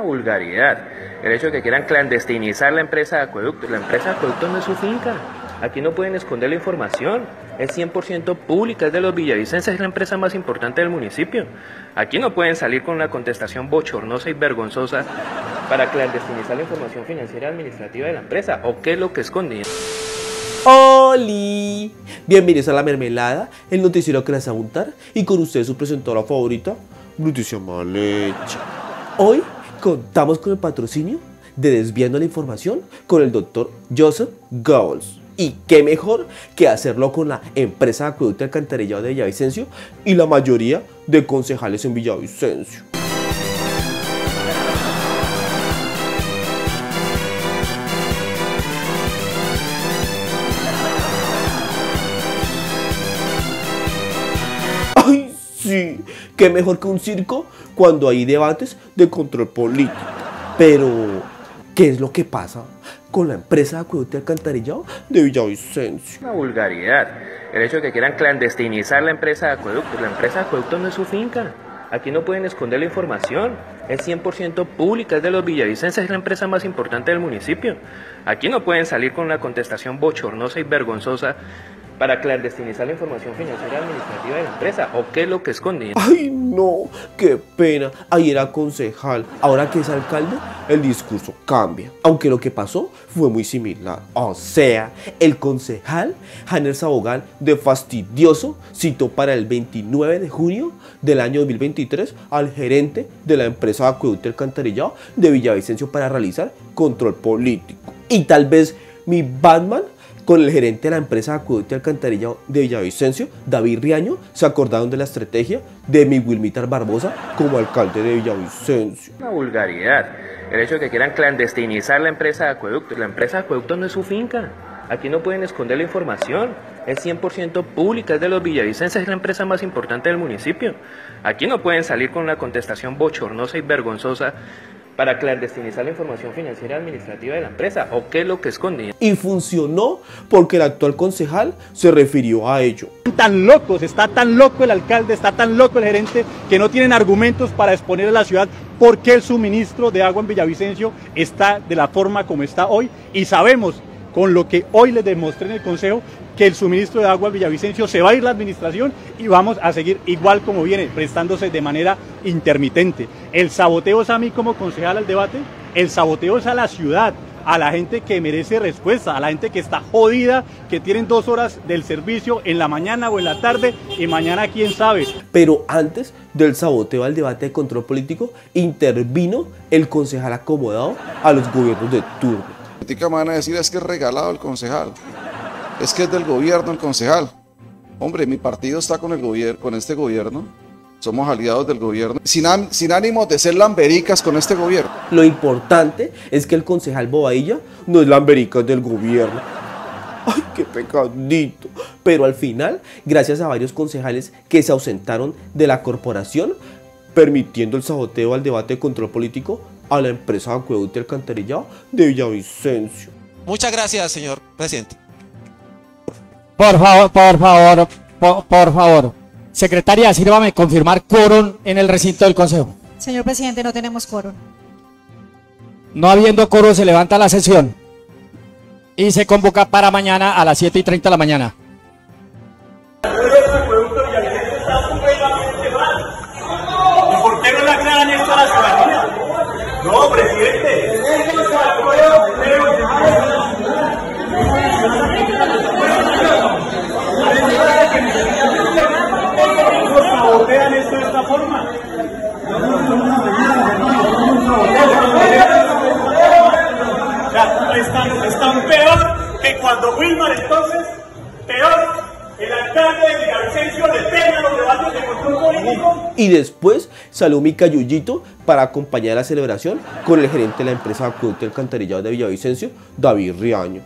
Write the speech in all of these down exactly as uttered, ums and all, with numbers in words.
vulgaridad. El hecho de que quieran clandestinizar la empresa de acueductos. La empresa de acueductos no es su finca. Aquí no pueden esconder la información. Es cien por ciento pública, es de los villavicenses, es la empresa más importante del municipio. Aquí no pueden salir con una contestación bochornosa y vergonzosa para clandestinizar la información financiera y administrativa de la empresa. ¿O qué es lo que esconden? ¡Holi! Bienvenidos a La Mermelada, el noticiero que les va a untar, y con ustedes su presentadora favorita, Noticia Mal Hecha. Hoy contamos con el patrocinio de Desviando la Información con el doctor Joseph Goebbels. Y qué mejor que hacerlo con la empresa de acueducto y alcantarillado de Villavicencio y la mayoría de concejales en Villavicencio. ¡Ay, sí! Qué mejor que un circo cuando hay debates de control político. Pero, ¿qué es lo que pasa con la empresa de acueducto y alcantarillado de Villavicencio? Una vulgaridad. El hecho de que quieran clandestinizar la empresa de acueductos. La empresa de acueductos no es su finca. Aquí no pueden esconder la información. Es cien por ciento pública, es de los villavicenses, es la empresa más importante del municipio. Aquí no pueden salir con una contestación bochornosa y vergonzosa para clandestinizar la información financiera y administrativa de la empresa. ¿O qué es lo que esconden? ¡Ay, no! ¡Qué pena! Ahí era concejal. Ahora que es alcalde, el discurso cambia. Aunque lo que pasó fue muy similar. O sea, el concejal Janer Sabogal, de fastidioso, citó para el veintinueve de junio del año dos mil veintitrés al gerente de la empresa de acueducto y alcantarillado de Villavicencio para realizar control político. Y tal vez mi Batman con el gerente de la empresa de acueducto y alcantarillado de Villavicencio, David Riaño, se acordaron de la estrategia de mi Wilmítar Barbosa como alcalde de Villavicencio. Una vulgaridad. El hecho de que quieran clandestinizar la empresa de acueductos. La empresa de acueductos no es su finca. Aquí no pueden esconder la información. Es cien por ciento pública, es de los villavicenses, es la empresa más importante del municipio. Aquí no pueden salir con una contestación bochornosa y vergonzosa para clandestinizar la información financiera y administrativa de la empresa. ¿O qué es lo que esconden? Y funcionó porque el actual concejal se refirió a ello. Tan locos, está tan loco el alcalde, está tan loco el gerente, que no tienen argumentos para exponer a la ciudad por qué el suministro de agua en Villavicencio está de la forma como está hoy. Y sabemos, con lo que hoy les demostré en el consejo, que el suministro de agua al Villavicencio se va a ir la administración y vamos a seguir igual como viene, prestándose de manera intermitente. El saboteo es a mí como concejal al debate, el saboteo es a la ciudad, a la gente que merece respuesta, a la gente que está jodida, que tienen dos horas del servicio en la mañana o en la tarde y mañana quién sabe. Pero antes del saboteo al debate de control político, intervino el concejal acomodado a los gobiernos de turno. Me van a decir es que es regalado el concejal. Es que es del gobierno el concejal. Hombre, mi partido está con el gobierno, con este gobierno. Somos aliados del gobierno, sin, sin ánimos de ser lambericas con este gobierno. Lo importante es que el concejal Bobadilla no es lambericas del gobierno. ¡Ay, qué pecadito! Pero al final, gracias a varios concejales que se ausentaron de la corporación, permitiendo el saboteo al debate de control político a la empresa de acueducto y alcantarillado de Villavicencio. Muchas gracias, señor presidente. Por favor, por favor, por, por favor. Secretaria, sírvame confirmar quórum en el recinto del consejo. Señor presidente, no tenemos quórum. No habiendo quórum, se levanta la sesión y se convoca para mañana a las siete y treinta de la mañana. ¿Y por qué no le aclaran esto a la ciudadanía? No, presidente. Sabotean esto de esta forma. O sea, están, están peor que cuando Wilmar, entonces, peor, el alcalde de Villavicencio detenga los debates de control político. Y después salió mi cayullito para acompañar la celebración con el gerente de la empresa de acueducto y alcantarillado de Villavicencio, David Riaño.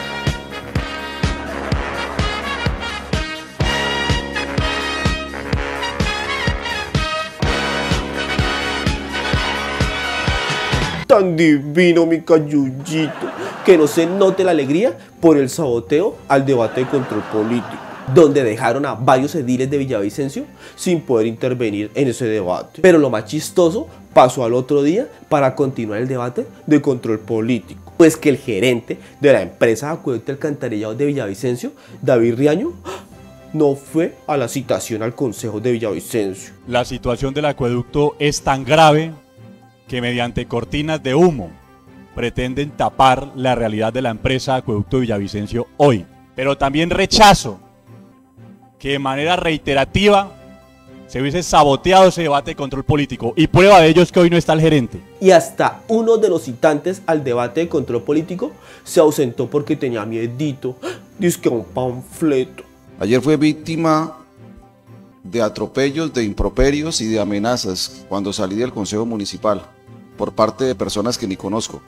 Tan divino mi cayullito, que no se note la alegría por el saboteo al debate de control político. donde dejaron a varios ediles de Villavicencio sin poder intervenir en ese debate. Pero lo más chistoso pasó al otro día para continuar el debate de control político, pues que el gerente de la empresa de acueducto y alcantarillado de Villavicencio, David Riaño, no fue a la citación al Consejo de Villavicencio. La situación del acueducto es tan grave que mediante cortinas de humo pretenden tapar la realidad de la empresa Acueducto de Villavicencio hoy. Pero también rechazo que de manera reiterativa se hubiese saboteado ese debate de control político, y prueba de ello es que hoy no está el gerente. Y hasta uno de los citantes al debate de control político se ausentó porque tenía miedito, dizque un panfleto. Ayer fue víctima de atropellos, de improperios y de amenazas cuando salí del Consejo Municipal por parte de personas que ni conozco,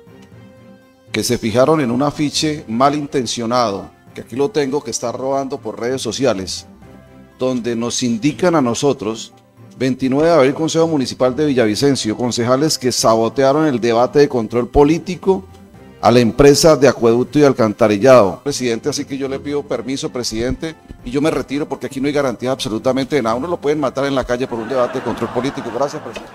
que se fijaron en un afiche malintencionado, que aquí lo tengo, que está robando por redes sociales, donde nos indican a nosotros, veintinueve de abril, Consejo Municipal de Villavicencio, concejales que sabotearon el debate de control político a la empresa de acueducto y alcantarillado. Presidente, así que yo le pido permiso, presidente, y yo me retiro porque aquí no hay garantía absolutamente de nada. Uno lo pueden matar en la calle por un debate de control político. Gracias, presidente.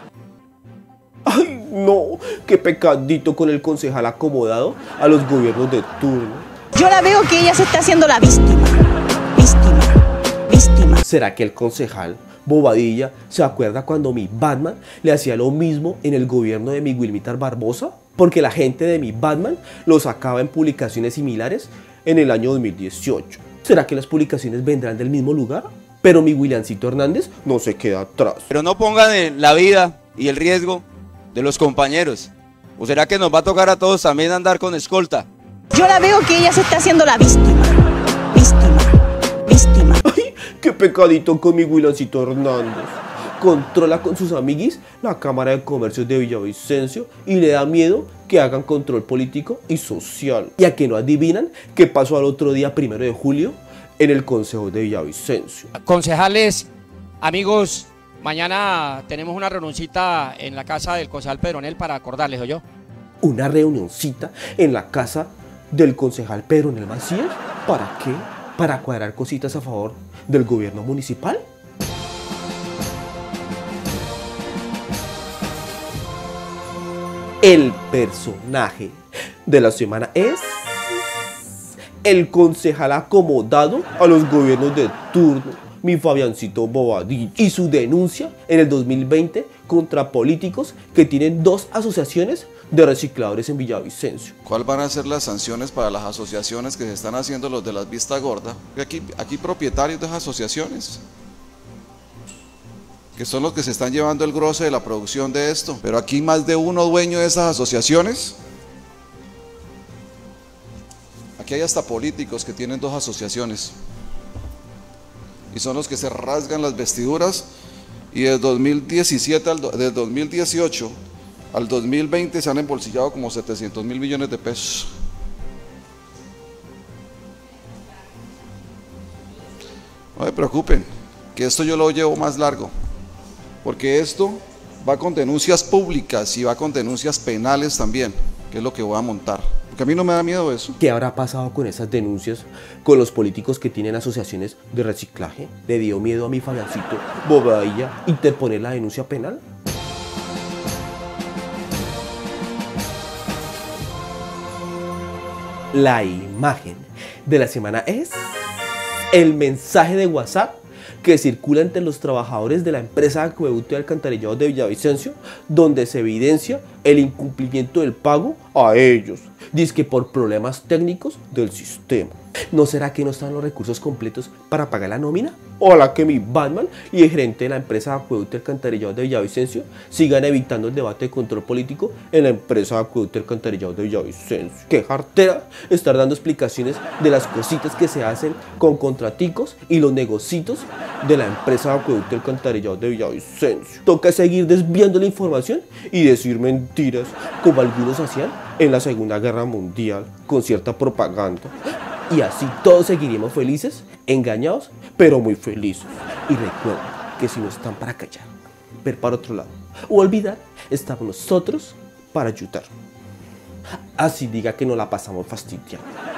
Ay, no, qué pecadito con el concejal acomodado a los gobiernos de turno. Yo la veo que ella se está haciendo la víctima, víctima, víctima. ¿Será que el concejal Bobadilla se acuerda cuando mi Batman le hacía lo mismo en el gobierno de mi Wilmítar Barbosa? Porque la gente de mi Batman lo sacaba en publicaciones similares en el año dos mil dieciocho. ¿Será que las publicaciones vendrán del mismo lugar? Pero mi Williancito Hernández no se queda atrás. Pero no pongan en la vida y el riesgo de los compañeros. ¿O será que nos va a tocar a todos también andar con escolta? Yo la veo que ella se está haciendo la víctima, víctima, víctima. Ay, qué pecadito con mi Williancito Hernández. Controla con sus amiguis la Cámara de Comercio de Villavicencio y le da miedo que hagan control político y social. Y a que no adivinan qué pasó al otro día, primero de julio, en el Consejo de Villavicencio. Concejales, amigos, mañana tenemos una reunioncita en la casa del concejal Pedronel para acordarles, ¿o yo? Una reunioncita en la casa del concejal Pedronel Macías. ¿Para qué? ¿Para cuadrar cositas a favor del gobierno municipal? El personaje de la semana es el concejal acomodado a los gobiernos de turno, mi Fabiancito Bobadilla, y su denuncia en el dos mil veinte contra políticos que tienen dos asociaciones de recicladores en Villavicencio. ¿Cuáles van a ser las sanciones para las asociaciones que se están haciendo los de las Vista Gorda? Aquí, aquí propietarios de esas asociaciones, que son los que se están llevando el grosso de la producción de esto. Pero aquí más de uno dueño de esas asociaciones. Aquí hay hasta políticos que tienen dos asociaciones. Y son los que se rasgan las vestiduras. Y desde dos mil diecisiete al desde dos mil dieciocho al dos mil veinte se han embolsillado como setecientos mil millones de pesos. No se preocupen, que esto yo lo llevo más largo. Porque esto va con denuncias públicas y va con denuncias penales también, que es lo que voy a montar. Porque a mí no me da miedo eso. ¿Qué habrá pasado con esas denuncias con los políticos que tienen asociaciones de reciclaje? ¿Le dio miedo a mi Fabiancito Bobadilla interponer la denuncia penal? La imagen de la semana es el mensaje de WhatsApp que circula entre los trabajadores de la empresa de acueducto y alcantarillado de Villavicencio, donde se evidencia el incumplimiento del pago a ellos, dizque por problemas técnicos del sistema. ¿No será que no están los recursos completos para pagar la nómina? Ojalá que mi Batman y el gerente de la empresa de acueducto y alcantarillado de Villavicencio sigan evitando el debate de control político en la empresa de acueducto y alcantarillado de Villavicencio. Qué jartera estar dando explicaciones de las cositas que se hacen con contraticos y los negocios de la empresa de acueducto y alcantarillado de Villavicencio. Toca seguir desviando la información y decir mentiras, como algunos hacían en la Segunda Guerra Mundial, con cierta propaganda. Y así todos seguiremos felices, engañados, pero muy felices. Y recuerden que si no están para callar, ver para otro lado o olvidar, estamos nosotros para ayudar. Así diga que no la pasamos fastidiando.